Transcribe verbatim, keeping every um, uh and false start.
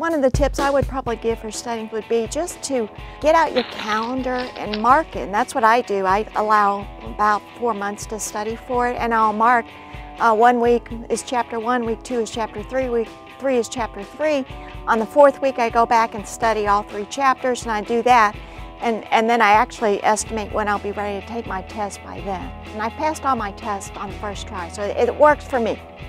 one of the tips I would probably give for studying would be just to get out your calendar and mark it. And that's what I do. I allow about four months to study for it, and I'll mark uh, one week is chapter one, week two is chapter three, week three is chapter three. On the fourth week I go back and study all three chapters, and I do that. And, and then I actually estimate when I'll be ready to take my test by then. And I passed all my tests on the first try, so it, it works for me.